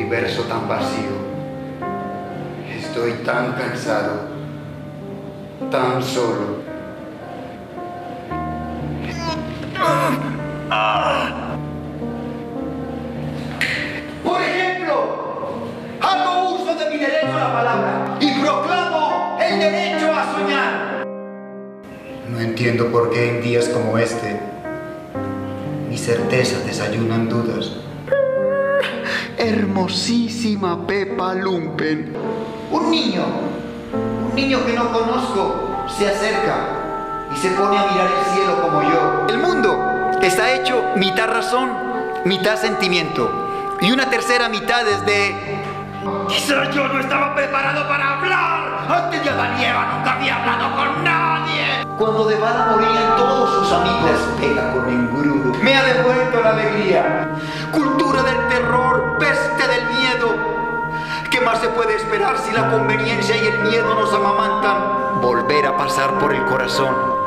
universo tan vacío. Estoy tan cansado, tan solo. Por ejemplo, hago uso de mi derecho a la palabra y proclamo el derecho a soñar. No entiendo por qué en días como este mis certezas desayunan dudas. Hermosísima Pepa Lumpen. Un niño que no conozco, se acerca y se pone a mirar el cielo como yo. El mundo está hecho mitad razón, mitad sentimiento, y una tercera mitad es de... Quizás yo no estaba preparado para hablar. Antes de Adán y Eva nunca había hablado con nadie. Cuando de bala morían todos sus amigos, pega con engrudo. Me ha devuelto la alegría. Cultura del terror, peste del miedo. ¿Qué más se puede esperar si la conveniencia y el miedo nos amamantan? Volver a pasar por el corazón.